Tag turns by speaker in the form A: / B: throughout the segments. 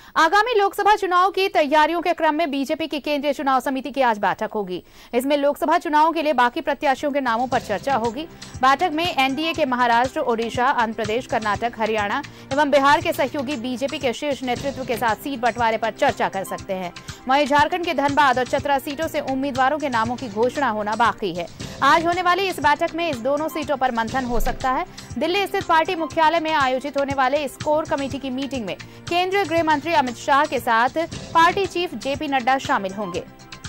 A: आगामी लोकसभा चुनाव की तैयारियों के क्रम में बीजेपी की केंद्रीय चुनाव समिति की आज बैठक होगी। इसमें लोकसभा चुनाव के लिए बाकी प्रत्याशियों के नामों पर चर्चा होगी। बैठक में एनडीए के महाराष्ट्र, ओडिशा, आंध्र प्रदेश, कर्नाटक, हरियाणा एवं बिहार के सहयोगी बीजेपी के शीर्ष नेतृत्व के साथ सीट बंटवारे पर चर्चा कर सकते हैं। वहीं झारखंड के धनबाद और चतरा सीटों से उम्मीदवारों के नामों की घोषणा होना बाकी है। आज होने वाली इस बैठक में इस दोनों सीटों पर मंथन हो सकता है। दिल्ली स्थित पार्टी मुख्यालय में आयोजित होने वाले इस कोर कमेटी की मीटिंग में केंद्रीय गृह मंत्री अमित शाह के साथ पार्टी चीफ जेपी नड्डा शामिल होंगे।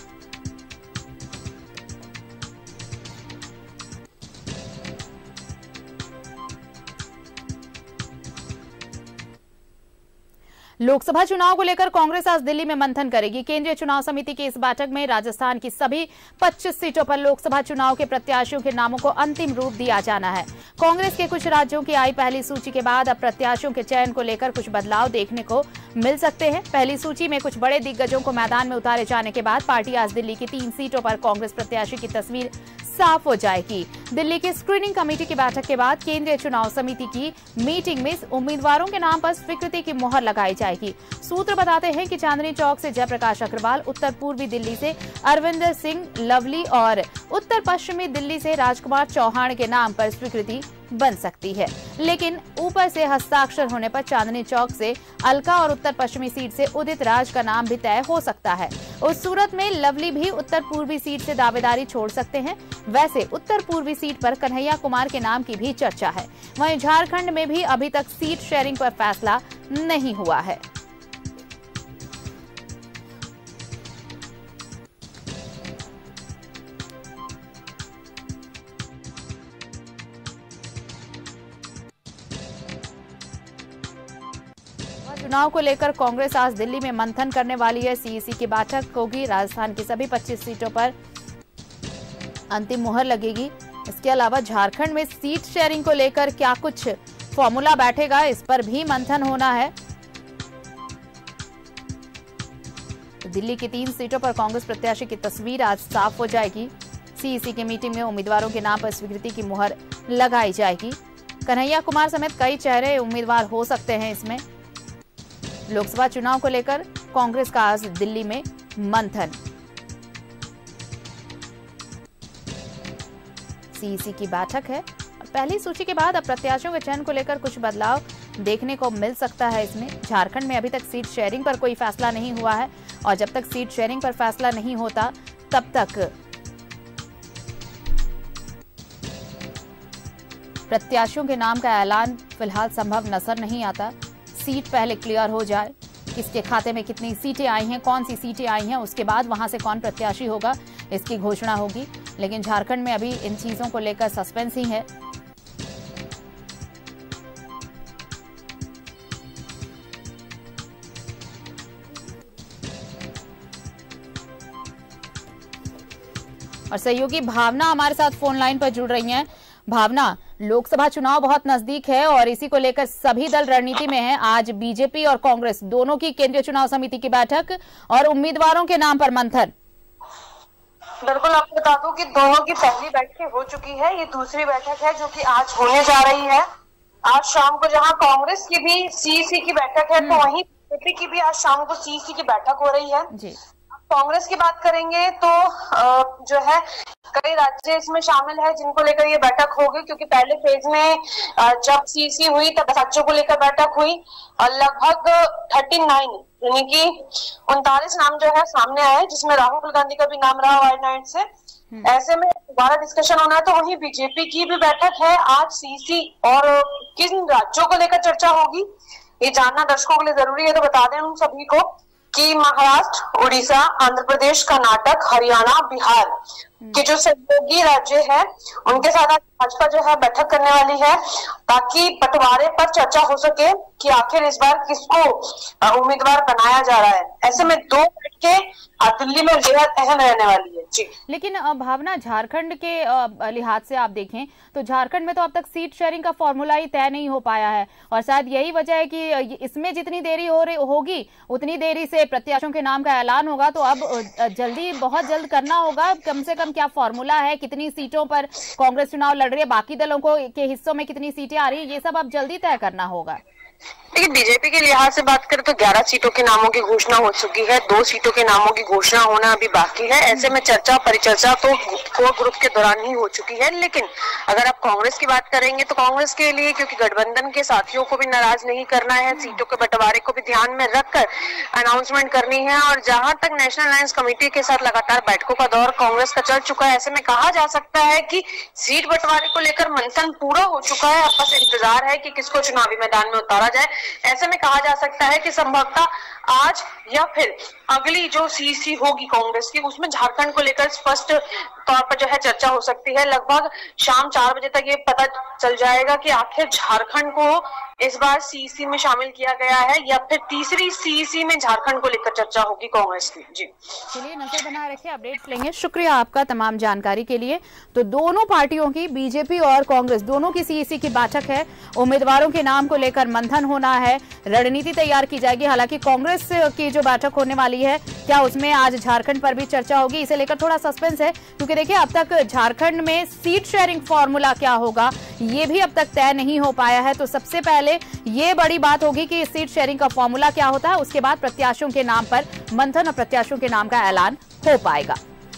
A: लोकसभा चुनाव को लेकर कांग्रेस आज दिल्ली में मंथन करेगी। केंद्रीय चुनाव समिति की इस बैठक में राजस्थान की सभी 25 सीटों पर लोकसभा चुनाव के प्रत्याशियों के नामों को अंतिम रूप दिया जाना है। कांग्रेस के कुछ राज्यों की आई पहली सूची के बाद अब प्रत्याशियों के चयन को लेकर कुछ बदलाव देखने को मिल सकते हैं। पहली सूची में कुछ बड़े दिग्गजों को मैदान में उतारे जाने के बाद पार्टी आज दिल्ली की 3 सीटों पर कांग्रेस प्रत्याशी की तस्वीर साफ हो जाएगी। दिल्ली की स्क्रीनिंग कमेटी की बैठक के बाद केंद्रीय चुनाव समिति की मीटिंग में उम्मीदवारों के नाम पर स्वीकृति की मुहर लगाई जाएगी। सूत्र बताते हैं कि चांदनी चौक से जयप्रकाश अग्रवाल, उत्तर पूर्वी दिल्ली से अरविंदर सिंह लवली और उत्तर पश्चिमी दिल्ली से राजकुमार चौहान के नाम पर स्वीकृति बन सकती है। लेकिन ऊपर से हस्ताक्षर होने पर चांदनी चौक से अलका और उत्तर पश्चिमी सीट से उदित राज का नाम भी तय हो सकता है। उस सूरत में लवली भी उत्तर पूर्वी सीट से दावेदारी छोड़ सकते हैं। वैसे उत्तर पूर्वी सीट पर कन्हैया कुमार के नाम की भी चर्चा है। वहीं झारखंड में भी अभी तक सीट शेयरिंग पर फैसला नहीं हुआ है। चुनाव को लेकर कांग्रेस आज दिल्ली में मंथन करने वाली है। सीईसी की बैठक होगी। राजस्थान की सभी 25 सीटों पर अंतिम मुहर लगेगी। इसके अलावा झारखंड में सीट शेयरिंग को लेकर क्या कुछ फॉर्मूला बैठेगा, इस पर भी मंथन होना है। तो दिल्ली की 3 सीटों पर कांग्रेस प्रत्याशी की तस्वीर आज साफ हो जाएगी। सीईसी की मीटिंग में उम्मीदवारों के नाम पर स्वीकृति की मुहर लगाई जाएगी। कन्हैया कुमार समेत कई चेहरे उम्मीदवार हो सकते हैं। इसमें लोकसभा चुनाव को लेकर कांग्रेस का आज दिल्ली में मंथन। सीईसी की बैठक है और पहली सूची के बाद अब प्रत्याशियों के चयन को लेकर कुछ बदलाव देखने को मिल सकता है। इसमें झारखंड में अभी तक सीट शेयरिंग पर कोई फैसला नहीं हुआ है और जब तक सीट शेयरिंग पर फैसला नहीं होता तब तक प्रत्याशियों के नाम का ऐलान फिलहाल संभव नजर नहीं आता। सीट पहले क्लियर हो जाए, किसके खाते में कितनी सीटें आई हैं, कौन सी सीटें आई हैं, उसके बाद वहां से कौन प्रत्याशी होगा, इसकी घोषणा होगी। लेकिन झारखंड में अभी इन चीजों को लेकर सस्पेंस ही है। और सहयोगी भावना हमारे साथ फोन लाइन पर जुड़ रही हैं। भावना, लोकसभा चुनाव बहुत नजदीक है और इसी को लेकर सभी दल रणनीति में हैं। आज बीजेपी और कांग्रेस दोनों की केंद्रीय चुनाव समिति की बैठक और उम्मीदवारों के नाम पर मंथन।
B: बिल्कुल, आपको बता दूं कि दोनों की पहली बैठक हो चुकी है। ये दूसरी बैठक है जो कि आज होने जा रही है। आज शाम को जहां कांग्रेस की भी सीईसी की बैठक है तो वहीं बीजेपी की भी आज शाम को सीईसी की बैठक हो रही है जी। कांग्रेस की बात करेंगे तो जो है कई राज्य इसमें शामिल है जिनको लेकर ये बैठक होगी, क्योंकि पहले फेज में जब सीईसी हुई तब राज्यों को लेकर बैठक हुई और लगभग 39 यानी कि 39 नाम जो है सामने आए, जिसमें राहुल गांधी का भी नाम रहा वायनाड से। ऐसे में दोबारा डिस्कशन होना है। तो वहीं बीजेपी की भी बैठक है आज सीईसी और किन राज्यों को लेकर चर्चा होगी ये जानना दर्शकों के लिए जरूरी है। तो बता दें उन सभी को कि महाराष्ट्र, उड़ीसा, आंध्र प्रदेश, कर्नाटक, हरियाणा, बिहार के जो सहयोगी राज्य है उनके साथ भाजपा जो है बैठक करने वाली है ताकि बंटवारे पर चर्चा हो सके कि आखिर इस बार किसको उम्मीदवार बनाया जा रहा है। ऐसे में 2 बैठकें दिल्ली में बेहद अहम रहने वाली है जी।
A: लेकिन भावना, झारखंड के लिहाज से आप देखें तो झारखंड में तो अब तक सीट शेयरिंग का फॉर्मूला ही तय नहीं हो पाया है और शायद यही वजह है कि इसमें जितनी देरी होगी उतनी देरी से प्रत्याशियों के नाम का ऐलान होगा। तो अब जल्दी, बहुत जल्द करना होगा। कम से कम क्या फॉर्मूला है, कितनी सीटों पर कांग्रेस चुनाव लड़ रही है, बाकी दलों को के हिस्सों में कितनी सीटें आ रही है, ये सब अब जल्दी तय करना होगा।
B: देखिए, बीजेपी के लिहाज से बात करें तो 11 सीटों के नामों की घोषणा हो चुकी है, 2 सीटों के नामों की घोषणा होना अभी बाकी है। ऐसे में चर्चा परिचर्चा तो कोर ग्रुप के दौरान ही हो चुकी है। लेकिन अगर आप कांग्रेस की बात करेंगे तो कांग्रेस के लिए, क्योंकि गठबंधन के साथियों को भी नाराज नहीं करना है, सीटों के बंटवारे को भी ध्यान में रखकर अनाउंसमेंट करनी है। और जहां तक नेशनल अलायंस कमेटी के साथ लगातार बैठकों का दौर कांग्रेस का चल चुका है, ऐसे में कहा जा सकता है कि सीट बंटवारे को लेकर मंथन पूरा हो चुका है। अब बस इंतजार है कि किसको चुनावी मैदान में उतारा जाए। ऐसे में कहा जा सकता है कि संभवतः आज या फिर अगली जो सीसी होगी कांग्रेस की, उसमें झारखंड को लेकर स्पष्ट तौर पर जो है चर्चा हो सकती है। लगभग शाम 4 बजे तक ये पता चल जाएगा कि आखिर झारखंड को इस बार सीसी में शामिल किया गया है या फिर तीसरी सीसी में झारखंड को लेकर चर्चा होगी कांग्रेस की। जी
A: चलिए, नजर बनाए रखिए, अपडेट्स लेंगे। शुक्रिया आपका तमाम जानकारी के लिए। तो दोनों पार्टियों की, बीजेपी और कांग्रेस, दोनों की सीईसी की बैठक है। उम्मीदवारों के नाम को लेकर मंथन होना है, रणनीति तैयार की जाएगी। हालांकि कांग्रेस की जो बैठक होने वाली है, क्या उसमें आज झारखंड पर भी चर्चा होगी, इसे लेकर थोड़ा सस्पेंस है। क्योंकि देखिए, अब तक झारखंड में सीट शेयरिंग फॉर्मूला क्या होगा ये भी अब तक तय नहीं हो पाया है। तो सबसे पहले ये बड़ी बात होगी कि सीट शेयरिंग का फॉर्मूला क्या होता है, उसके बाद प्रत्याशियों के नाम पर मंथन और प्रत्याशियों के नाम का ऐलान हो पाएगा।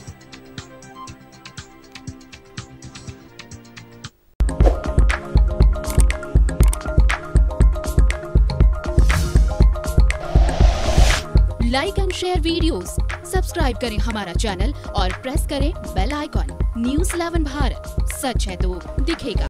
C: Like and share videos, subscribe करें हमारा चैनल और प्रेस करें बेल आइकॉन। न्यूज़ 11 भारत, सच है तो दिखेगा।